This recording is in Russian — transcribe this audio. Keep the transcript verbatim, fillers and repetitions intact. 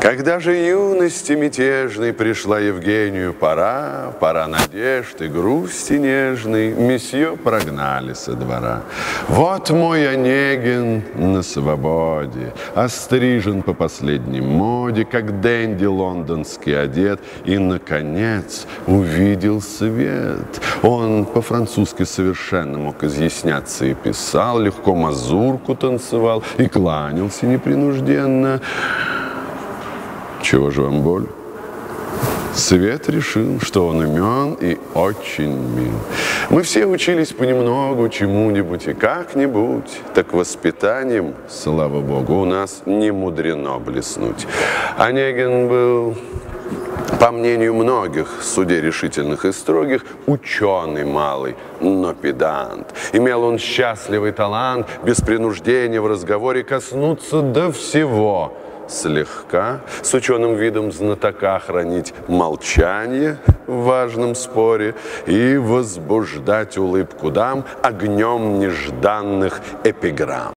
Когда же юности мятежной пришла Евгению пора, пора надежд и грусти нежной, месье прогнали со двора. Вот мой Онегин на свободе, острижен по последней моде, как денди лондонский одет, и, наконец, увидел свет. Он по-французски совершенно мог изъясняться и писал, легко мазурку танцевал и кланялся непринужденно. Чего же вам боль? Свет решил, что он умен и очень мил. Мы все учились понемногу чему-нибудь и как-нибудь, так воспитанием, слава богу, у нас не мудрено блеснуть. Онегин был, по мнению многих судей решительных и строгих, ученый малый, но педант. Имел он счастливый талант без принуждения в разговоре коснуться до всего. Слегка, с ученым видом знатока, хранить молчание в важном споре и возбуждать улыбку дам огнем нежданных эпиграмм.